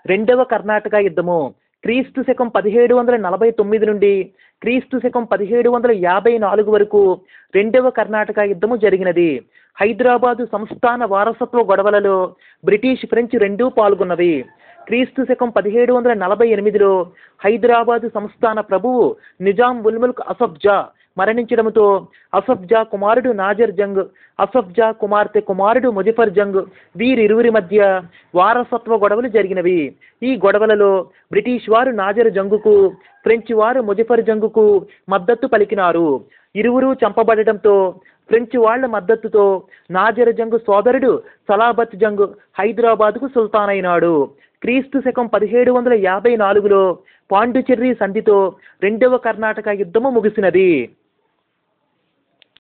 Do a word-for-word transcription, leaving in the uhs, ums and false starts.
రెండవ కర్ణాటక యుద్ధము క్రీస్తు శకం పదిహేడు వందల నలభై తొమ్మిది నుండి క్రీస్తు శకం పదిహేడు వందల యాభై నాలుగు వరకు రెండవ కర్ణాటక యుద్ధము జరిగినది. హైదరాబాదు సంస్థాన వారసత్వ గొడవలలో బ్రిటిష్ ఫ్రెంచ్ రెండూ పాల్గొన్నవి. క్రీస్తు శకం పదిహేడు వందల నలభై ఎనిమిదిలో హైదరాబాదు సంస్థాన ప్రభువు నిజాం ఉల్ ముల్క్ అసఫ్ జా మరణించడంతో అసఫ్ జా కుమారుడు నాజర్ జంగ్, అసఫ్ జా కుమార్తె కుమారుడు ముజఫర్ జంగ్ వీరిరువురి మధ్య వారసత్వ గొడవలు జరిగినవి. ఈ గొడవలలో బ్రిటిష్ వారు నాజర్ జంగుకు, ఫ్రెంచ్ వారు ముజఫర్ జంగుకు మద్దతు పలికినారు. ఇరువురు చంపబడటంతో ఫ్రెంచ్ వాళ్ల మద్దతుతో నాజర్ జంగ్ సోదరుడు సలాబత్ జంగ్ హైదరాబాద్కు సుల్తానైనాడు. క్రీస్తు శకం పదిహేడు వందల యాభై నాలుగులో పాండుచెర్రి సంధితో రెండవ కర్ణాటక యుద్ధము ముగిసినది.